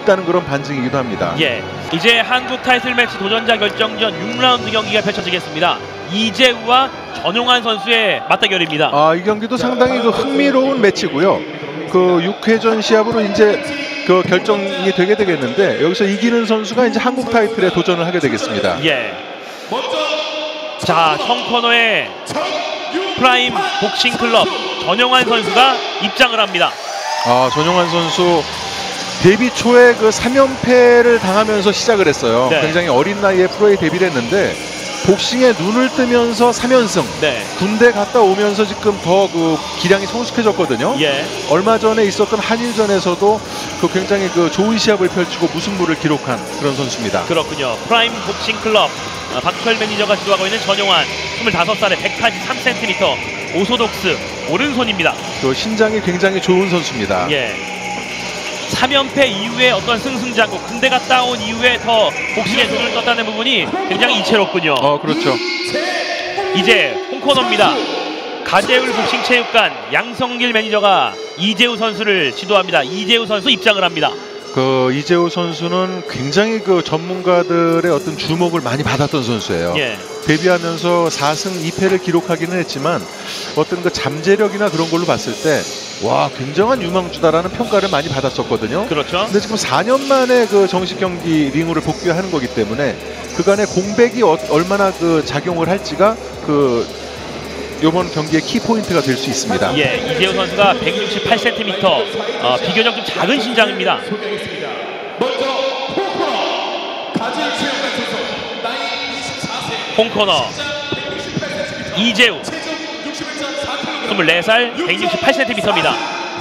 있다는 그런 반증이기도 합니다. 예, 이제 한국 타이틀 매치 도전자 결정전 6라운드 경기가 펼쳐지겠습니다. 이재우와 전용환 선수의 맞대결입니다. 이 경기도 상당히 그 흥미로운 매치고요. 그 6회전 시합으로 이제 그 결정이 되게 되겠는데 여기서 이기는 선수가 이제 한국 타이틀에 도전을 하게 되겠습니다. 예. 자, 청코너의 프라임 복싱 클럽 전용환 선수가 입장을 합니다. 전용환 선수 데뷔 초에 그 3연패를 당하면서 시작을 했어요. 네. 굉장히 어린 나이에 프로에 데뷔를 했는데 복싱에 눈을 뜨면서 3연승. 네. 군대 갔다 오면서 지금 더 그 기량이 성숙해졌거든요. 예. 얼마 전에 있었던 한일전에서도 그 굉장히 그 좋은 시합을 펼치고 무승부를 기록한 그런 선수입니다. 그렇군요. 프라임 복싱 클럽 박철 매니저가 지도하고 있는 전용환 25살에 183cm 오소독스 오른손입니다. 그 신장이 굉장히 좋은 선수입니다. 예. 3연패 이후에 어떤 승승장구 군대 갔다 온 이후에 더 복싱에 눈을 떴다는 부분이 굉장히 이채롭군요. 그렇죠. 이제 홍코너입니다. 가재울 복싱체육관 양성길 매니저가 이재우 선수를 지도합니다. 이재우 선수 입장을 합니다. 그 이재우 선수는 굉장히 그 전문가들의 어떤 주목을 많이 받았던 선수예요. 예. 데뷔하면서 4승 2패를 기록하기는 했지만 어떤 그 잠재력이나 그런 걸로 봤을 때 와, 굉장한 유망주다라는 평가를 많이 받았었거든요. 그렇죠. 근데 지금 4년 만에 그 정식 경기 링으로 복귀하는 거기 때문에 그간의 공백이 얼마나 그 작용을 할지가 그 이번 경기의 키포인트가 될 수 있습니다. 예, 이재우 선수가 168cm, 비교적 좀 작은 신장입니다. 홍코너 이재우 24살 168cm입니다.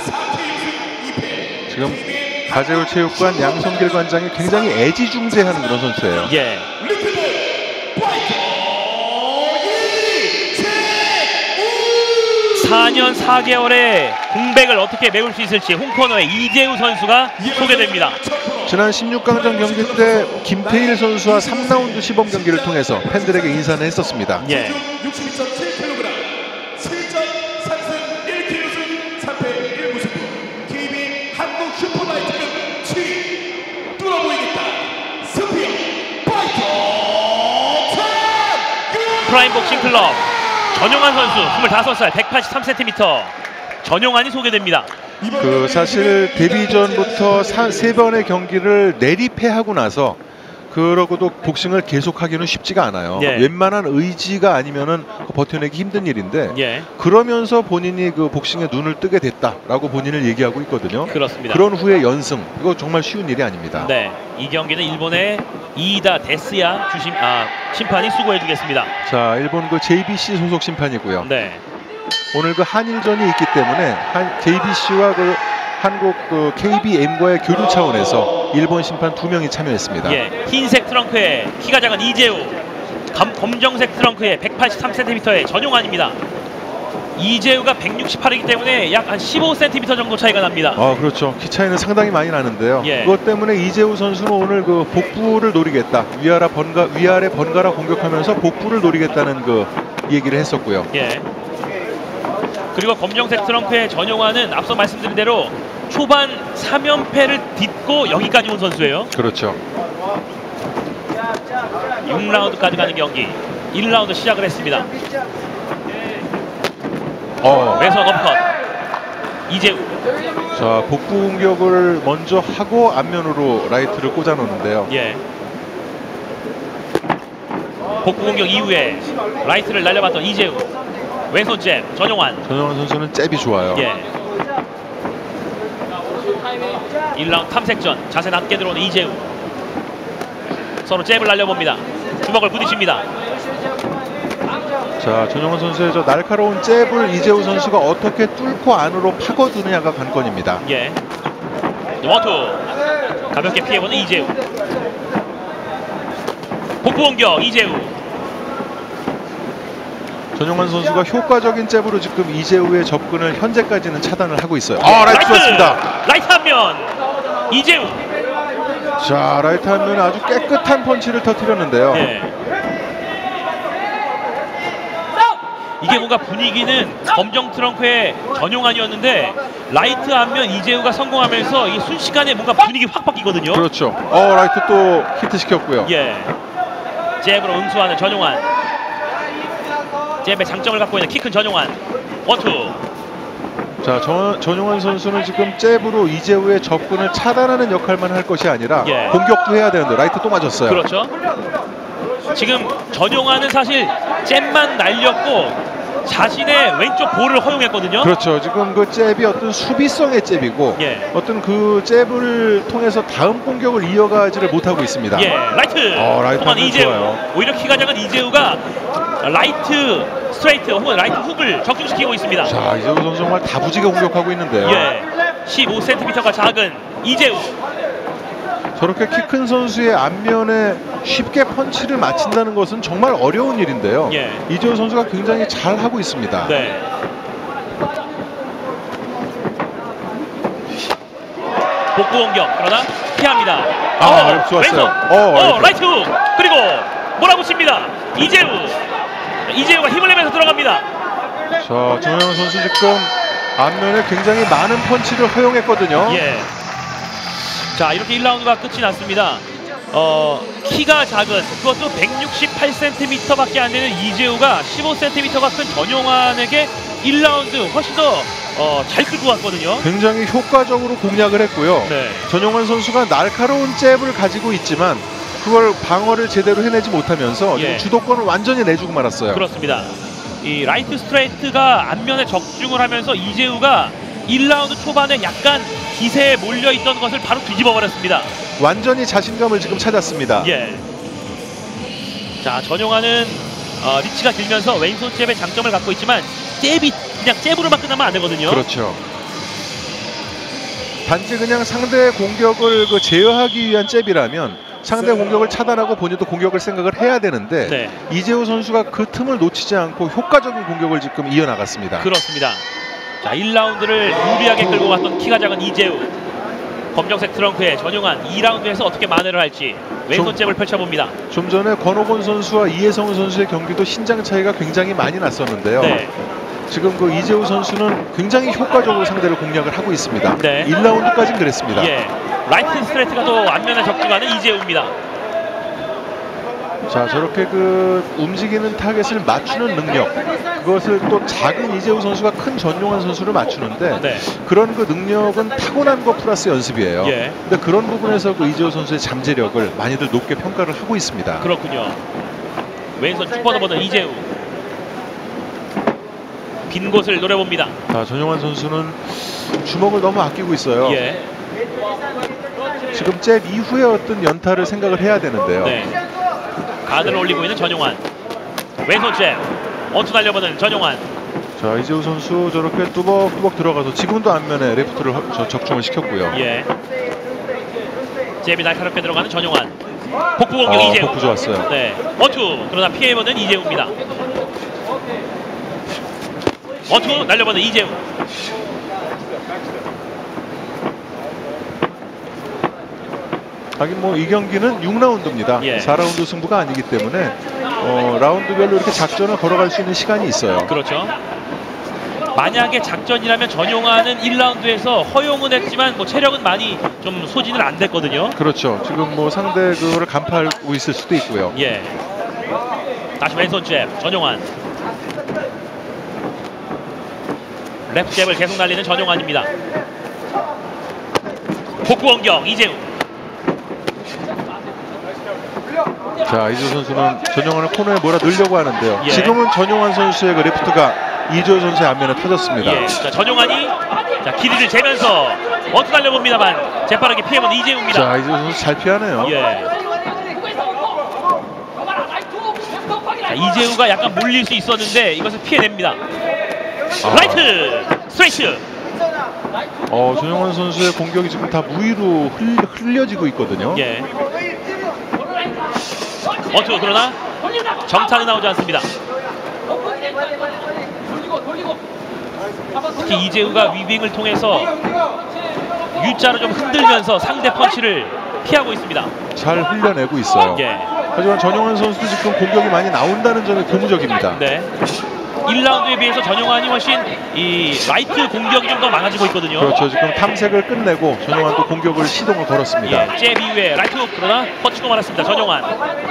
지금 가재울 체육관 양성길 관장이 굉장히 애지중지하는 그런 선수예요. 예. (4년 4개월의) 공백을 어떻게 메울 수 있을지 홍코너의 이재우 선수가 소개됩니다. 지난 16강전 경기 때 김태일 선수와 3라운드 시범 경기를 통해서 팬들에게 인사를 했었습니다. 예. 프라임 복싱 클럽 전용환 선수 25살 183cm 전용환이 소개됩니다. 그 사실 데뷔 전부터 3번의 경기를 내리패하고 나서 그러고도 복싱을 계속하기는 쉽지가 않아요. 예. 웬만한 의지가 아니면은 버텨내기 힘든 일인데 예. 그러면서 본인이 그 복싱에 눈을 뜨게 됐다라고 본인을 얘기하고 있거든요. 그렇습니다. 그런 후에 연승, 이거 정말 쉬운 일이 아닙니다. 네, 이 경기는 일본의 이이다 데스야 심판이 수고해주겠습니다. 자, 일본 그 JBC 소속 심판이고요. 네. 오늘 그 한일전이 있기 때문에 JBC와 그 한국 그 KBM과의 교류 차원에서 일본 심판 2명이 참여했습니다. 예, 흰색 트렁크에 키가 작은 이재우, 검정색 트렁크에 183cm의 전용환입니다. 이재우가 168이기 때문에 약 한 15cm 정도 차이가 납니다. 그렇죠. 키 차이는 상당히 많이 나는데요. 예. 그것 때문에 이재우 선수는 오늘 그 복부를 노리겠다. 위아래 번갈아 공격하면서 복부를 노리겠다는 그 얘기를 했었고요. 예. 그리고 검정색 트렁크의 전용환은 앞서 말씀드린 대로 초반 3연패를 딛고 여기까지 온 선수예요. 그렇죠. 6라운드까지 가는 경기 1라운드 시작을 했습니다. 왼손 업컷 이재우. 자, 복부 공격을 먼저 하고 앞면으로 라이트를 꽂아 놓는데요. 예. 복부 공격 이후에 라이트를 날려봤던 이재우. 왼손 잽 전용환 선수는 잽이 좋아요. 예. 1라운드 탐색전 자세 낮게 들어오는 이재우. 서로 잽을 날려봅니다. 주먹을 부딪힙니다. 자, 전용환 선수의 저 날카로운 잽을 이재우 선수가 어떻게 뚫고 안으로 파고드느냐가 관건입니다. 예. 원투 가볍게 피해보는 이재우. 복부 공격 이재우. 전용환 선수가 효과적인 잽으로 지금 이재우의 접근을 현재까지는 차단을 하고 있어요. 라이트 좋았습니다. 라이트 한면 이재우. 자, 라이트 한면에 아주 깨끗한 펀치를 터뜨렸는데요. 예. 이게 뭔가 분위기는 검정 트렁크의 전용환이었는데 라이트 안면 이재우가 성공하면서 이 순식간에 뭔가 분위기 확 바뀌거든요. 그렇죠. 라이트 또 히트 시켰고요. 예. 잽으로 응수하는 전용환. 잽의 장점을 갖고 있는 키 큰 전용환. 원투. 자, 전용환 선수는 지금 잽으로 이재우의 접근을 차단하는 역할만 할 것이 아니라 예. 공격도 해야 되는데 라이트 또 맞았어요. 그렇죠. 지금 전용환은 사실 잽만 날렸고 자신의 왼쪽 볼을 허용했거든요. 그렇죠. 지금 그 잽이 어떤 수비성의 잽이고 예. 어떤 그 잽을 통해서 다음 공격을 이어가지를 못하고 있습니다. 예, 라이트. 라이트 통한 이재우. 좋아요. 오히려 키가 작은 이재우가 라이트 스트레이트 혹은 라이트 훅을 적중시키고 있습니다. 자, 이재우 선수 정말 다부지게 공격하고 있는데요. 예, 15cm가 작은 이재우. 저렇게 키 큰 선수의 앞면에 쉽게 펀치를 맞춘다는 것은 정말 어려운 일인데요. 예. 이재우 선수가 굉장히 잘 하고 있습니다. 네. 복구 공격 그러나 피합니다. 좋았어요. 왼손. 라이트 훅. 그리고 몰아붙입니다. 이재우가 힘을 내면서 들어갑니다. 자, 전용환 선수 지금 앞면에 굉장히 많은 펀치를 허용했거든요. 예. 자, 이렇게 1라운드가 끝이 났습니다. 키가 작은 그것도 168cm밖에 안 되는 이재우가 15cm가 큰 전용환에게 1라운드 훨씬 더 잘 끌고 왔거든요. 굉장히 효과적으로 공략을 했고요. 네. 전용환 선수가 날카로운 잽을 가지고 있지만 그걸 방어를 제대로 해내지 못하면서 예. 주도권을 완전히 내주고 말았어요. 그렇습니다. 이 라이트 스트레이트가 앞면에 적중을 하면서 이재우가 1라운드 초반에 약간 기세에 몰려있던 것을 바로 뒤집어 버렸습니다. 완전히 자신감을 지금 찾았습니다. 예. 자, 전용환은 리치가 길면서 왼손 잽의 장점을 갖고 있지만 잽이 그냥 잽으로만 끝나면 안 되거든요. 그렇죠. 단지 그냥 상대의 공격을 제어하기 위한 잽이라면 상대 공격을 차단하고 본인도 공격을 생각을 해야 되는데 네. 이재우 선수가 그 틈을 놓치지 않고 효과적인 공격을 지금 이어나갔습니다. 그렇습니다. 자, 1라운드를 유리하게 끌고 갔던 키가 작은 이재우. 검정색 트렁크의 전용환 2라운드에서 어떻게 만회를 할지 왼손 잽을 펼쳐봅니다. 좀 전에 권호곤 선수와 이혜성 선수의 경기도 신장 차이가 굉장히 많이 났었는데요. 네. 지금 그 이재우 선수는 굉장히 효과적으로 상대를 공략을 하고 있습니다. 네. 1라운드까지는 그랬습니다. 예. 라이트 스트레이트가 또 앞면에 적중하는 이재우입니다. 자, 저렇게 움직이는 타겟을 맞추는 능력, 그것을 또 작은 이재우 선수가 큰 전용환 선수를 맞추는데 네. 그런 능력은 타고난 것 플러스 연습이에요. 예. 근데 그런 부분에서 이재우 선수의 잠재력을 많이들 높게 평가를 하고 있습니다. 그렇군요. 왼손 쭉 뻗어보는 이재우. 빈 곳을 노려봅니다. 자, 전용환 선수는 주먹을 너무 아끼고 있어요. 예. 지금 잽 이후에 어떤 연타를 생각을 해야 되는데요. 네. 가드를 올리고 있는 전용환. 왼손 잽. 원투 날려보는 전용환. 자, 이재우 선수 저렇게 뚜벅뚜벅 들어가서 지금도 앞면에 레프트를 적중을 시켰고요. 예. 잽이 날카롭게 들어가는 전용환. 복부 공격 이재우. 복부 좋았어요. 네. 원투. 그러나 피해보는 이재우입니다. 원투 날려보는 이재우. 하긴 이 경기는 6라운드입니다. 예. 4라운드 승부가 아니기 때문에 라운드별로 이렇게 작전을 걸어갈 수 있는 시간이 있어요. 그렇죠. 만약에 작전이라면 전용환은 1라운드에서 허용은 했지만 체력은 많이 좀 소진을 안 됐거든요. 그렇죠. 지금 상대 그거를 간파하고 있을 수도 있고요. 예. 다시 왼손 잽 전용환. 레프트 잽을 계속 날리는 전용환입니다. 복부 공격 이재우. 자, 이재우 선수는 전용환을 코너에 몰아 넣으려고 하는데요. 예. 지금은 전용환 선수의 레프트가 이재우 선수의 앞면에 터졌습니다. 예. 자, 전용환이 길이를 재면서 원투 달려봅니다만 재빠르게 피해본 이재우입니다. 자, 이재우 선수 잘 피하네요. 예. 자, 이재우가 약간 몰릴 수 있었는데 이것을 피해냅니다. 라이트 스트레이트. 전용환 선수의 공격이 지금 다 무위로 흘려지고 있거든요. 예. 원투 그러나 정타는 나오지 않습니다. 특히 이재우가 위빙을 통해서 U자로 좀 흔들면서 상대 펀치를 피하고 있습니다. 잘 흘려내고 있어요. 예. 하지만 전용환 선수도 지금 공격이 많이 나온다는 점이 고무적입니다. 네. 1라운드에 비해서 전용환이 훨씬 이 라이트 공격이 좀 더 많아지고 있거든요. 그렇죠. 지금 탐색을 끝내고 전용환도 공격을 시동을 걸었습니다. 예, 잽 이후에 라이트 훅 그러나 터치도 많았습니다. 전용환.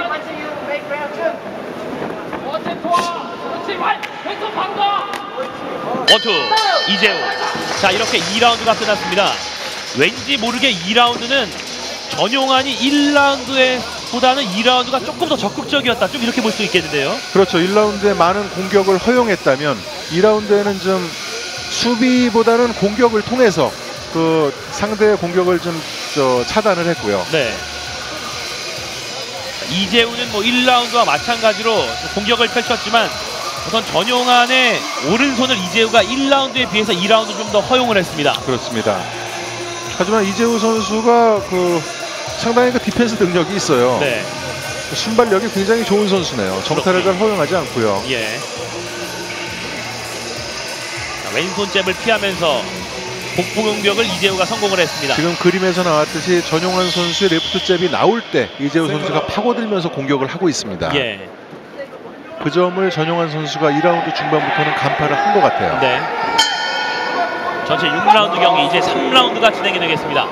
원투 이재우. 자, 이렇게 2라운드가 끝났습니다. 왠지 모르게 2라운드는 전용환이 1라운드에 보다는 2라운드가 조금 더 적극적이었다. 좀 이렇게 볼 수 있겠는데요. 그렇죠. 1라운드에 많은 공격을 허용했다면 2라운드에는 좀 수비보다는 공격을 통해서 그 상대의 공격을 좀 차단을 했고요. 네. 이재우는 뭐 1라운드와 마찬가지로 공격을 펼쳤지만 우선 전용환의 오른손을 이재우가 1라운드에 비해서 2라운드 좀 더 허용을 했습니다. 그렇습니다. 하지만 이재우 선수가 상당히 디펜스 능력이 있어요. 네. 순발력이 굉장히 좋은 선수네요. 정타를 잘 허용하지 않고요. 예. 자, 왼손 잽을 피하면서 복부 공격을 이재우가 성공을 했습니다. 지금 그림에서 나왔듯이 전용환 선수의 레프트 잽이 나올 때 이재우 선수가 파고들면서 공격을 하고 있습니다. 예. 그 점을 전용환 선수가 2라운드 중반부터는 간파를 한 것 같아요. 네. 전체 6라운드 경기 이제 3라운드가 진행이 되겠습니다.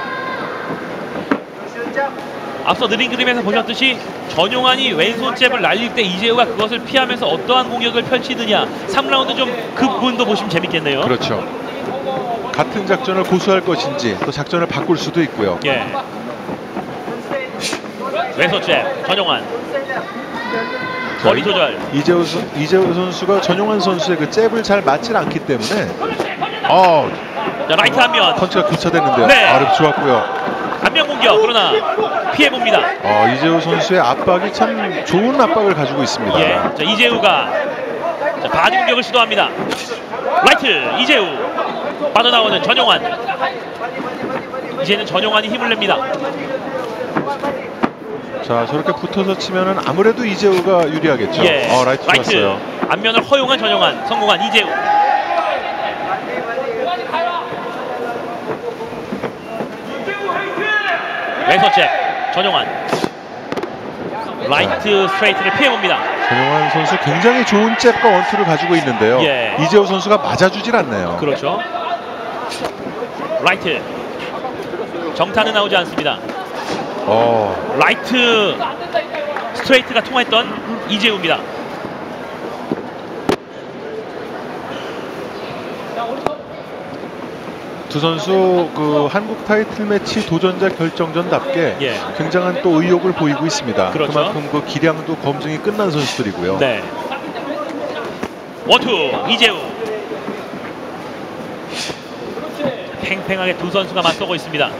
앞서 느린 그림에서 보셨듯이 전용환이 왼손 잽을 날릴 때 이재우가 그것을 피하면서 어떠한 공격을 펼치느냐 3라운드 좀 그 부분도 보시면 재밌겠네요. 그렇죠. 같은 작전을 고수할 것인지 또 작전을 바꿀 수도 있고요. 예. 왼손 잽 전용환 거리 조절. 이재우 선수가 전용환 선수의 그 잽을 잘 맞질 않기 때문에 자, 라이트 안면 펀치가 교차됐는데요. 네. 좋았고요. 안면 공격 그러나 피해봅니다. 이재우 선수의 압박이 참 좋은 압박을 가지고 있습니다. 예. 자, 이재우가 자, 바디 공격을 시도합니다. 라이트 이재우 빠져나오는 전용환. 이제는 전용환이 힘을 냅니다. 자, 저렇게 붙어서 치면은 아무래도 이재우가 유리하겠죠. 예. 라이트 좋았어요. 안면을 허용한 전용환, 성공한 이재우. 왼손 잽 전용환. 라이트 스트레이트를 피해봅니다. 전용환 선수 굉장히 좋은 잽과 원투를 가지고 있는데요. 예. 이재우 선수가 맞아주질 않네요. 그렇죠. 라이트. 정타는 나오지 않습니다. 라이트 스트레이트가 통했던 이재우입니다. 두 선수 한국 타이틀 매치 도전자 결정전답게 예. 굉장한 또 의욕을 보이고 있습니다. 그렇죠. 그만큼 기량도 검증이 끝난 선수들이고요. 네. 원투 이재우. 팽팽하게 두 선수가 맞서고 있습니다.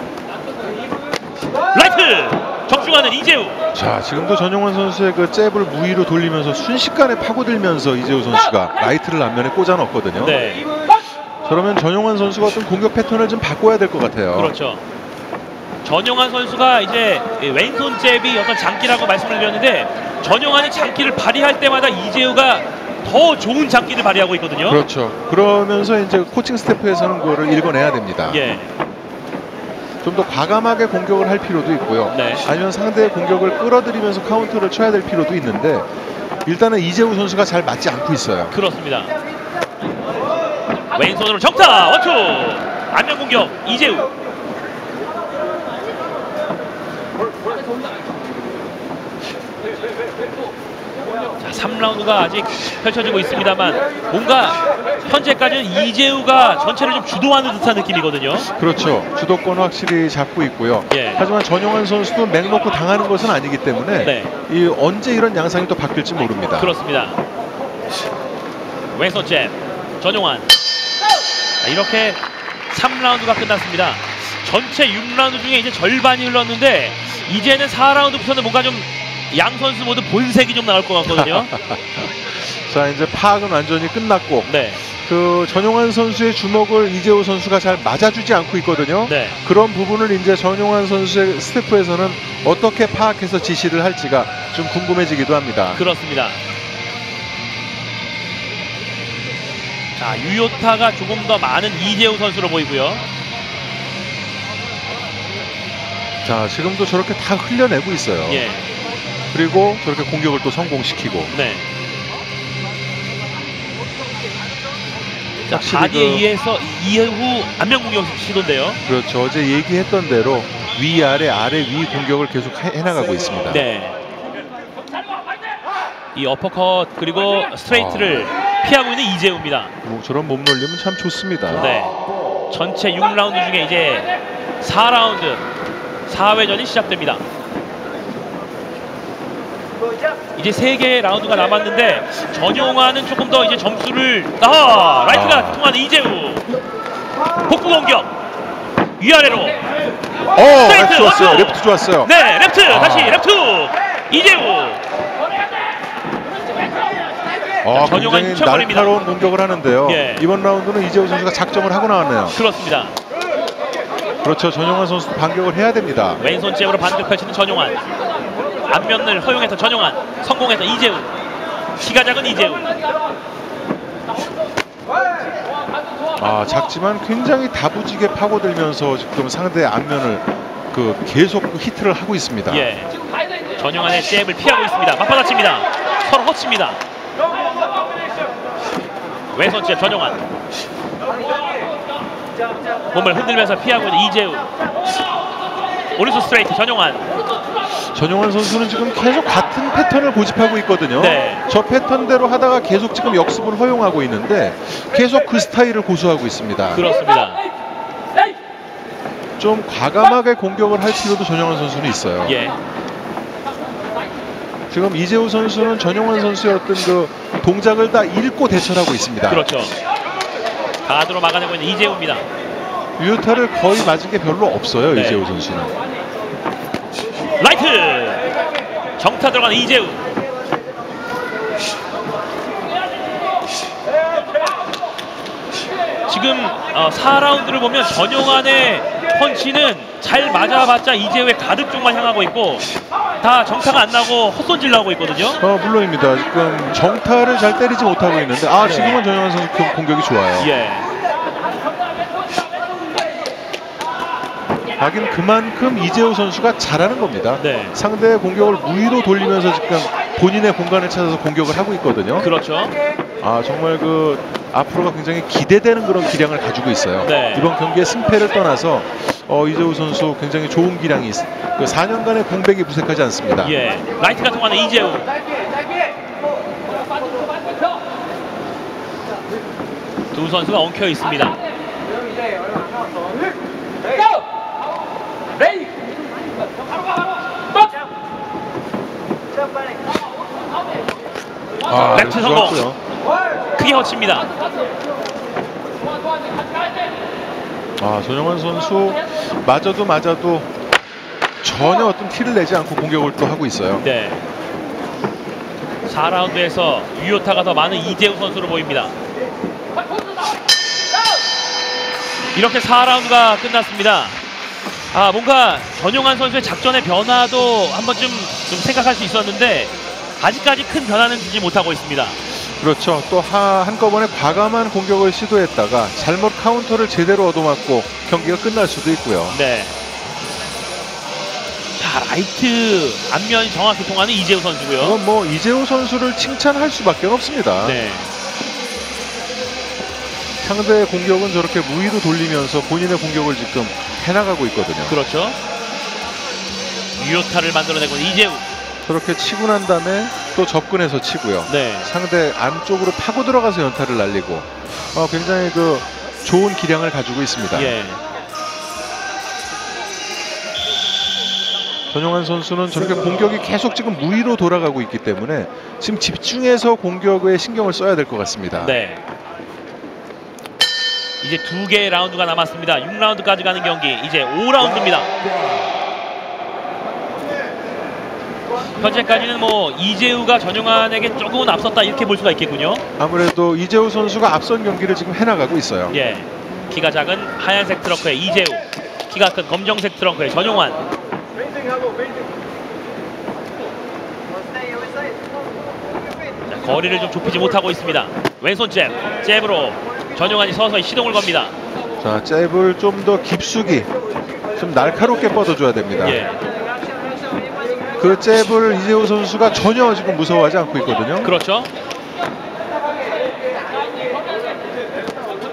라이트 적중하는 이재우. 자, 지금도 전용환 선수의 그 잽을 무위로 돌리면서 순식간에 파고들면서 이재우 선수가 라이트를 앞면에 꽂아 넣었거든요. 네. 그러면 전용환 선수가 어떤 공격 패턴을 좀 바꿔야 될 것 같아요. 그렇죠. 전용환 선수가 이제 왼손 잽이 어떤 장기라고 말씀을 드렸는데 전용환이 장기를 발휘할 때마다 이재우가 더 좋은 장기를 발휘하고 있거든요. 그렇죠. 그러면서 이제 코칭 스태프에서는 그거를 읽어내야 됩니다. 예. 좀 더 과감하게 공격을 할 필요도 있고요. 네. 아니면 상대의 공격을 끌어들이면서 카운터를 쳐야 될 필요도 있는데 일단은 이재우 선수가 잘 맞지 않고 있어요. 그렇습니다. 왼손으로 정타 원투 안면 공격 이재우. 자, 3라운드가 아직 펼쳐지고 있습니다만 뭔가 현재까지는 이재우가 전체를 좀 주도하는 듯한 느낌이거든요. 그렇죠. 주도권을 확실히 잡고 있고요. 예. 하지만 전용환 선수도 맥 놓고 당하는 것은 아니기 때문에 네. 언제 이런 양상이 또 바뀔지 모릅니다. 그렇습니다. 왼손 잽 전용환. 자, 이렇게 3라운드가 끝났습니다. 전체 6라운드 중에 이제 절반이 흘렀는데 이제는 4라운드부터는 뭔가 좀 양 선수 모두 본색이 좀 나올 것 같거든요. 자, 이제 파악은 완전히 끝났고 네. 전용환 선수의 주먹을 이재우 선수가 잘 맞아주지 않고 있거든요. 네. 그런 부분을 이제 전용환 선수의 스태프에서는 어떻게 파악해서 지시를 할지가 좀 궁금해지기도 합니다. 그렇습니다. 자, 유효타가 조금 더 많은 이재우 선수로 보이고요. 자, 지금도 저렇게 다 흘려내고 있어요. 예. 그리고 저렇게 공격을 또 성공시키고. 네. 자, 확실히 바디에 의해서 이후 안면 공격 시도인데요. 그렇죠. 어제 얘기했던 대로 위아래 아래 위 공격을 계속 해나가고 있습니다. 네. 이 어퍼컷 그리고 스트레이트를 피하고 있는 이재우입니다. 뭐 저런 몸놀림은 참 좋습니다. 네. 전체 6라운드 중에 이제 4라운드 4회전이 시작됩니다. 이제 3개의 라운드가 남았는데 전용화는 조금 더 이제 점수를 라이트가 통하는 이재우 복부 공격 위아래로 랩트 좋았어요. 랩트 좋았어요. 네, 랩트 다시 랩트 이재우 굉장히 날카로운 공격을 하는데요. 예. 이번 라운드는 이재우 선수가 작정을 하고 나왔네요. 그렇습니다. 그렇죠. 전용환 선수 반격을 해야 됩니다. 왼손 잽으로 반격 펼치는 전용환, 앞면을 허용해서 전용환, 성공해서 이재우, 키가 작은 이재우. 작지만 굉장히 다부지게 파고들면서 지금 상대의 앞면을 계속 히트를 하고 있습니다. 예. 전용환의 잽을 피하고 있습니다. 맞받아칩니다. 서로 허칩니다. 왼손 잽 전용환. 몸을 흔들면서 피하고 있는 이재우. 오른손 스트레이트 전용환. 전용환 선수는 지금 계속 같은 패턴을 고집하고 있거든요. 네. 저 패턴대로 하다가 계속 지금 역습을 허용하고 있는데 계속 그 스타일을 고수하고 있습니다. 그렇습니다. 좀 과감하게 공격을 할 필요도 전용환 선수는 있어요. 예. 지금 이재우 선수는 전용환 선수의 어떤 동작을 다 읽고 대처를 하고 있습니다. 그렇죠. 가드로 막아내고 있는 이재우입니다. 유효타를 거의 맞은 게 별로 없어요. 네. 이재우 선수는. 라이트! 정타 들어가는 이재우. 지금 4라운드를 보면 전용환의 펀치는 잘 맞아봤자 이재우의 가드 쪽만 향하고 있고 다 정타가 안 나고 헛손질 나오고 있거든요. 물론입니다. 지금 정타를 잘 때리지 못하고 있는데 지금은 전용환 선수 공격이 좋아요. 예. 하긴 그만큼 이재우 선수가 잘하는 겁니다. 네. 상대의 공격을 무위로 돌리면서 지금 본인의 공간을 찾아서 공격을 하고 있거든요. 그렇죠. 정말 앞으로가 굉장히 기대되는 그런 기량을 가지고 있어요. 네. 이번 경기의 승패를 떠나서 이재우 선수 굉장히 좋은 기량이 4년간의 공백이 무색하지 않습니다. 예. 라이트가 통하는 이재우. 두 선수가 엉켜 있습니다. 랩트 성공. 크게 허칩니다. 전용환 선수 맞아도 전혀 어떤 티를 내지 않고 공격을 또 하고 있어요. 네. 4라운드에서 유효타가 더 많은 이재우 선수로 보입니다. 이렇게 4라운드가 끝났습니다. 뭔가 전용환 선수의 작전의 변화도 한 번쯤 좀 생각할 수 있었는데 아직까지 큰 변화는 주지 못하고 있습니다. 그렇죠. 또 한꺼번에 과감한 공격을 시도했다가 잘못 카운터를 제대로 얻어맞고 경기가 끝날 수도 있고요. 네. 자, 라이트 앞면이 정확히 통하는 이재우 선수고요. 이건 이재우 선수를 칭찬할 수밖에 없습니다. 네. 상대의 공격은 저렇게 무위로 돌리면서 본인의 공격을 지금 해나가고 있거든요. 그렇죠. 유효타를 만들어내고 있는 이재우. 그렇게 치고 난 다음에 또 접근해서 치고요. 네. 상대 안쪽으로 파고 들어가서 연타를 날리고 굉장히 좋은 기량을 가지고 있습니다. 예. 전용환 선수는 저렇게 공격이 계속 지금 무위로 돌아가고 있기 때문에 지금 집중해서 공격에 신경을 써야 될 것 같습니다. 네. 이제 2개의 라운드가 남았습니다. 6라운드까지 가는 경기. 이제 5라운드입니다. 현재까지는 이재우가 전용환에게 조금은 앞섰다 이렇게 볼 수가 있겠군요. 아무래도 이재우 선수가 앞선 경기를 지금 해나가고 있어요. 예. 키가 작은 하얀색 트렁크의 이재우, 키가 큰 검정색 트렁크의 전용환. 자, 거리를 좀 좁히지 못하고 있습니다. 왼손 잽으로 전용환이 서서히 시동을 겁니다. 자, 잽을 좀 더 깊숙이 좀 날카롭게 뻗어줘야 됩니다. 예. 그 잽을 이재우 선수가 전혀 지금 무서워하지 않고 있거든요. 그렇죠.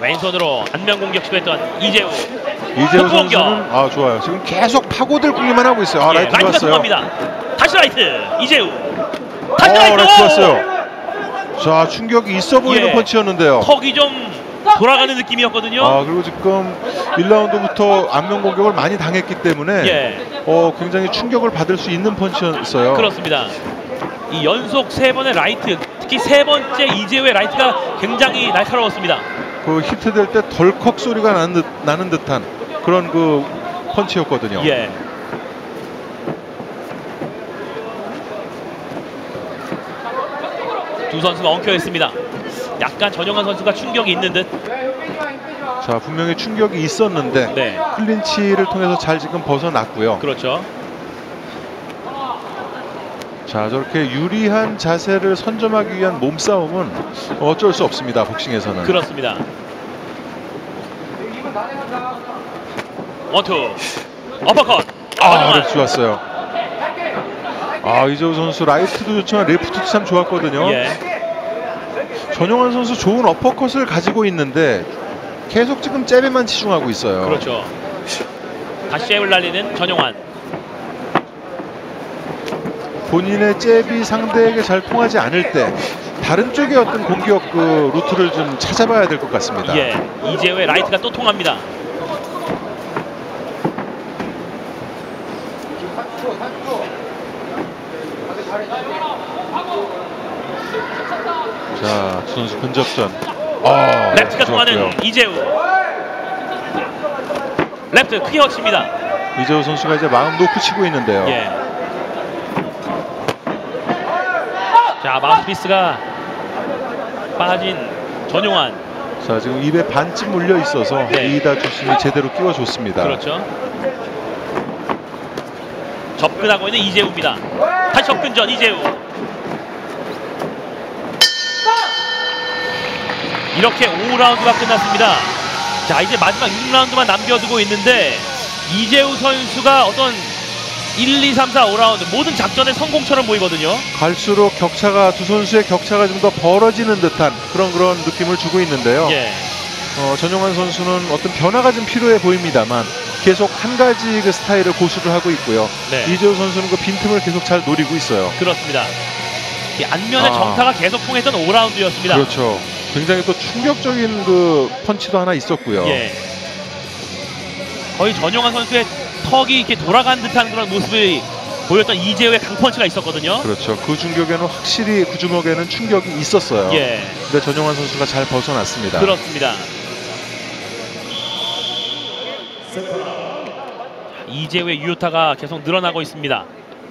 왼손으로 안면 공격 시도했던 이재우. 이재우 공격. 선수는 좋아요. 지금 계속 파고들 공격만 하고 있어요. 예, 라이트 라이트가 좋았어요. 통합니다. 다시 라이트 이재우. 다시 라이트. 라이트 좋았어요. 자, 충격이 있어 보이는 예. 펀치였는데요. 턱이 좀 돌아가는 느낌이었거든요. 그리고 지금 1라운드부터 안면 공격을 많이 당했기 때문에 예. 굉장히 충격을 받을 수 있는 펀치였어요. 그렇습니다. 이 연속 3번의 라이트, 특히 3번째 이재우의 라이트가 굉장히 날카로웠습니다. 그 히트될 때 덜컥 소리가 나는 듯한 그런 그 펀치였거든요. 예. 두 선수가 엉켜있습니다. 약간 전용환 선수가 충격이 있는 듯. 자, 분명히 충격이 있었는데 네. 클린치를 통해서 잘 지금 벗어났고요. 그렇죠. 자, 저렇게 유리한 자세를 선점하기 위한 몸싸움은 어쩔 수 없습니다. 복싱에서는. 그렇습니다. 원투 어퍼컷. 네, 좋았어요. 이재우 선수 라이트도 좋지만 레프트도 참 좋았거든요. 예. 전용환 선수 좋은 어퍼컷을 가지고 있는데 계속 지금 잽에만 치중하고 있어요. 그렇죠. 다시 잽을 날리는 전용환. 본인의 잽이 상대에게 잘 통하지 않을 때 다른 쪽의 어떤 공격 그 루트를 좀 찾아봐야 될 것 같습니다. 예. 이재우의 라이트가 또 통합니다. 자, 두 선수 근접전. 랩트가 통하는 이재우. 랩트 크게 허칩니다. 이재우 선수가 이제 마음 놓고 치고 있는데요. 예. 자, 마우스피스가 빠진 전용환. 자, 지금 입에 반쯤 물려 있어서 네. 이이다 주심이 제대로 끼워줬습니다. 그렇죠. 접근하고 있는 이재우입니다. 다시 접근전 이재우. 이렇게 5라운드가 끝났습니다. 자, 이제 마지막 6라운드만 남겨두고 있는데 이재우 선수가 어떤 1, 2, 3, 4, 5라운드 모든 작전의 성공처럼 보이거든요. 갈수록 두 선수의 격차가 좀 더 벌어지는 듯한 그런 느낌을 주고 있는데요. 예. 전용환 선수는 어떤 변화가 좀 필요해 보입니다만 계속 한 가지 그 스타일을 고수를 하고 있고요. 네. 이재우 선수는 그 빈틈을 계속 잘 노리고 있어요. 그렇습니다. 이 안면의 정타가 계속 통했던 5라운드였습니다. 그렇죠. 굉장히 또 충격적인 그 펀치도 하나 있었고요. 예. 거의 전용환 선수의 턱이 이렇게 돌아간 듯한 그런 모습을 보였던 이재우의 강펀치가 있었거든요. 그렇죠. 그 충격에는 확실히 그 주먹에는 충격이 있었어요. 예. 근데 전용환 선수가 잘 벗어났습니다. 그렇습니다. 이재우의 유효타가 계속 늘어나고 있습니다.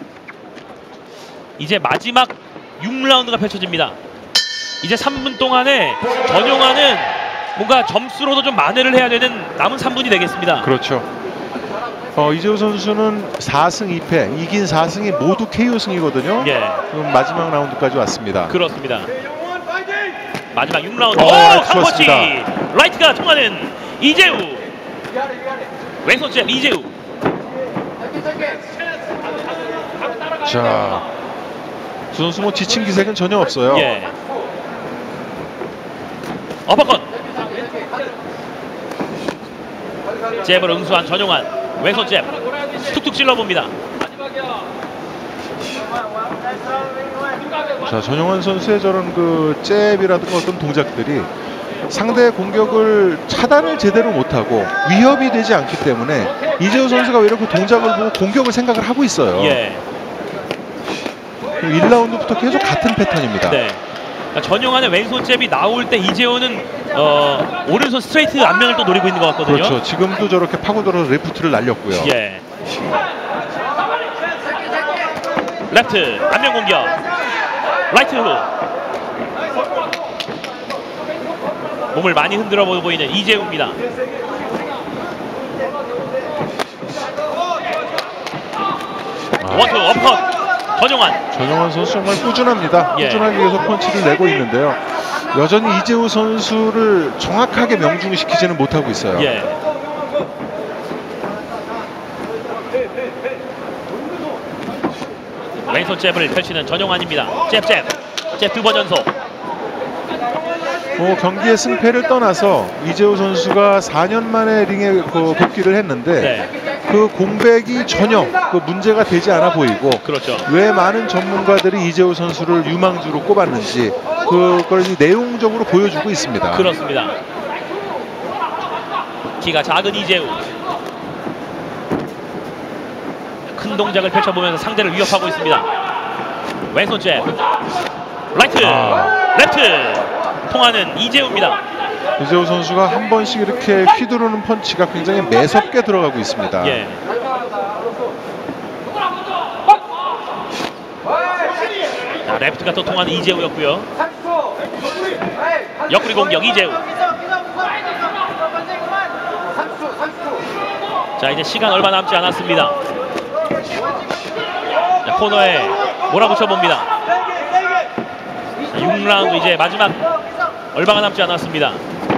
이제 마지막 6라운드가 펼쳐집니다. 이제 3분 동안에 전용환은 뭔가 점수로도 좀 만회를 해야 되는 남은 3분이 되겠습니다. 그렇죠. 이재우 선수는 4승 2패, 이긴 4승이 모두 KO승이거든요. 예. 지금 마지막 라운드까지 왔습니다. 그렇습니다. 마지막 6라운드. 라이트 강펀치! 좋았습니다. 라이트가 통하는 이재우. 왼손 잽 이재우. 자, 두 선수 뭐 지친 기색은 전혀 없어요. 예. 어퍼컷. 잽을 응수한 전용환. 왼손 잽 툭툭 찔러봅니다. 자, 전용환 선수의 저런 그 잽이라든가 어떤 동작들이 상대의 공격을 차단을 제대로 못하고 위협이 되지 않기 때문에 이재우 선수가 왜 이렇게 동작을 보고 공격을 생각을 하고 있어요. 예. 1라운드부터 계속 같은 패턴입니다. 네. 그러니까 전용환의 왼손 잽이 나올 때 이재호는 오른손 스트레이트 안면을 또 노리고 있는 것 같거든요. 그렇죠. 지금도 저렇게 파고들어서 레프트를 날렸고요. 예. 레프트 안면 공격. 라이트 훅. 몸을 많이 흔들어 보고 있는 이재우입니다. 원투 어퍼컷. 전용환 선수 정말 꾸준합니다. 예. 꾸준하게 계속 펀치를 내고 있는데요. 여전히 이재우 선수를 정확하게 명중시키지는 못하고 있어요. 예. 왼손 잽을 펼치는 전용환입니다. 잽 두 번 연속. 경기의 승패를 떠나서 이재호 선수가 4년 만에 링에 복귀를 했는데 네. 그 공백이 전혀 문제가 되지 않아 보이고 그렇죠. 왜 많은 전문가들이 이재호 선수를 유망주로 꼽았는지 그걸 내용적으로 보여주고 있습니다. 그렇습니다. 키가 작은 이재우. 큰 동작을 펼쳐보면서 상대를 위협하고 있습니다. 왼손 잽. 라이트. 레프트. 통하는 이재우입니다. 이재호 선수가 한 번씩 이렇게 휘두르는 펀치가 굉장히 매섭게 들어가고 있습니다. 예. 자, 레프트가 또 통하는 이재우였고요. 옆구리 공격 이재우. 자, 이제 시간 얼마 남지 않았습니다. 자, 코너에 몰아붙여 봅니다. 6라운드 이제 마지막 얼마가 남지 않았습니다.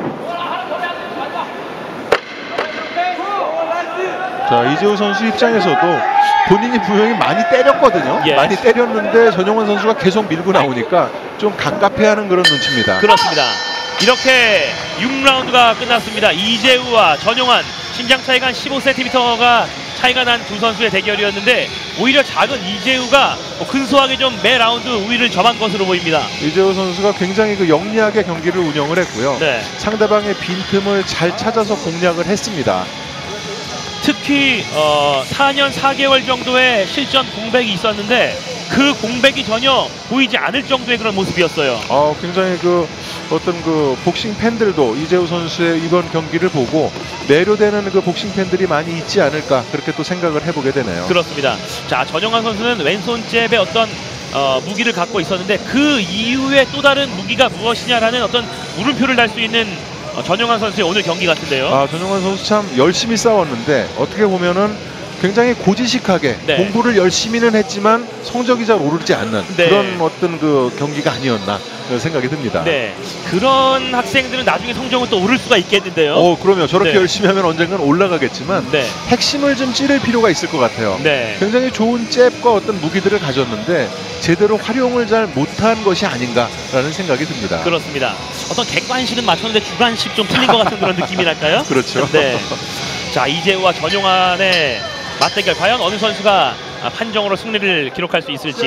자, 이재호 선수 입장에서도 본인이 분명히 많이 때렸거든요. 예. 많이 때렸는데 전용환 선수가 계속 밀고 나오니까 좀 갑갑해하는 그런 눈치입니다. 그렇습니다. 이렇게 6라운드가 끝났습니다. 이재우와 전용환, 신장 차이가 한 15cm가 차이가 난 두 선수의 대결이었는데 오히려 작은 이재우가 근소하게 좀 매 라운드 우위를 점한 것으로 보입니다. 이재호 선수가 굉장히 영리하게 경기를 운영을 했고요. 네. 상대방의 빈틈을 잘 찾아서 공략을 했습니다. 특히 4년 4개월 정도의 실전 공백이 있었는데 그 공백이 전혀 보이지 않을 정도의 그런 모습이었어요. 굉장히 어떤 복싱 팬들도 이재호 선수의 이번 경기를 보고 매료되는 복싱 팬들이 많이 있지 않을까 그렇게 또 생각을 해보게 되네요. 그렇습니다. 자, 전용환 선수는 왼손 잽의 어떤 무기를 갖고 있었는데 그 이후에 또 다른 무기가 무엇이냐라는 어떤 물음표를 달 수 있는 전용환 선수의 오늘 경기 같은데요. 전용환 선수 참 열심히 싸웠는데 어떻게 보면은 굉장히 고지식하게 네. 공부를 열심히는 했지만 성적이 잘 오르지 않는 네. 그런 어떤 경기가 아니었나 생각이 듭니다. 네, 그런 학생들은 나중에 성적은 또 오를 수가 있겠는데요. 그럼요. 저렇게 네. 열심히 하면 언젠간 올라가겠지만 네. 핵심을 좀 찌를 필요가 있을 것 같아요. 네. 굉장히 좋은 잽과 어떤 무기들을 가졌는데 제대로 활용을 잘 못한 것이 아닌가라는 생각이 듭니다. 그렇습니다. 어떤 객관식은 맞췄는데 주관식 좀 틀린 것 같은 그런 느낌이랄까요? 그렇죠. 네. 자, 이재우와 전용환의 맞대결 과연 어느 선수가 판정으로 승리를 기록할 수 있을지.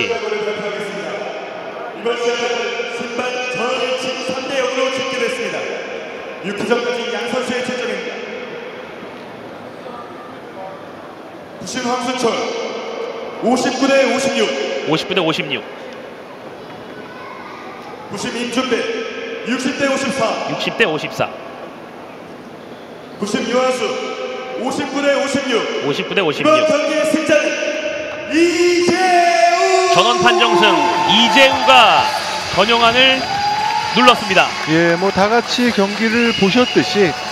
이번 시합은 승반 전원이 지금 3대 0으로 집계됐습니다. 6회전까지 양 선수의 최종입니다. 부심 황순철 59대 56. 50대 56. 부심 임준배 60대 54. 60대 54. 부심 유한수 59대 56. 50대 56. 이번 경기의 승자는 이재우. 전원 판정승 이재우가 전용환을 눌렀습니다. 다 같이 경기를 보셨듯이